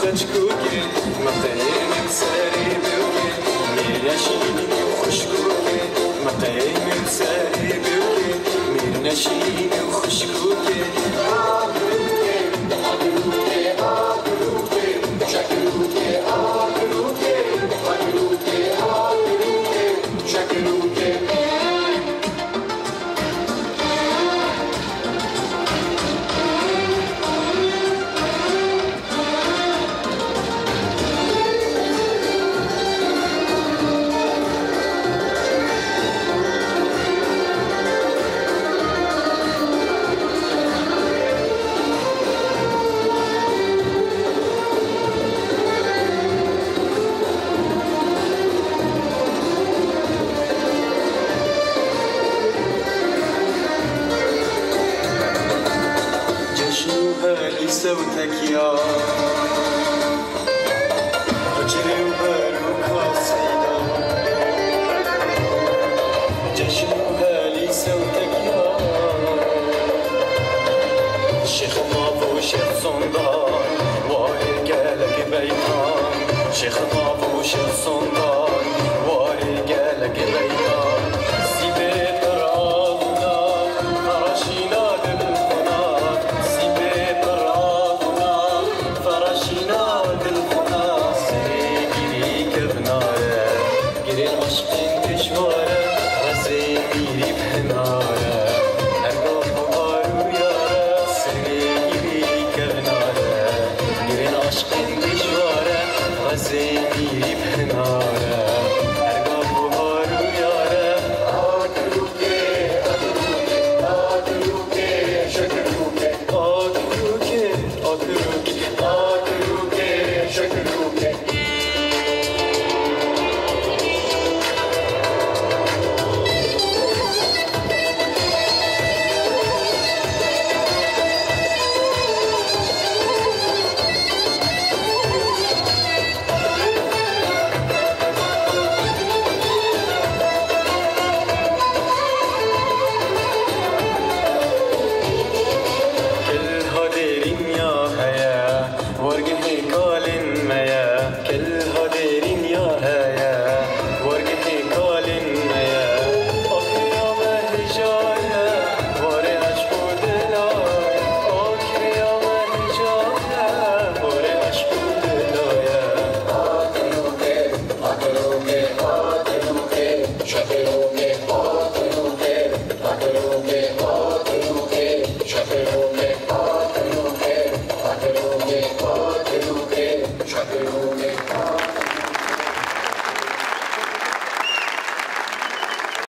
سچکوکی مقیم سری بیوکی میرنشینی خوشگوکی مقیم سری بیوکی میرنشینی خوشگوکی هالي صوتك يا هجري وبالك قصيدة جشن هالي صوتك يا شيخ طابو شيخ صندان واري قالك بيتان شيخ طابو شيخ صندان واري قالك بيتان سيبت رعانا فرشينا see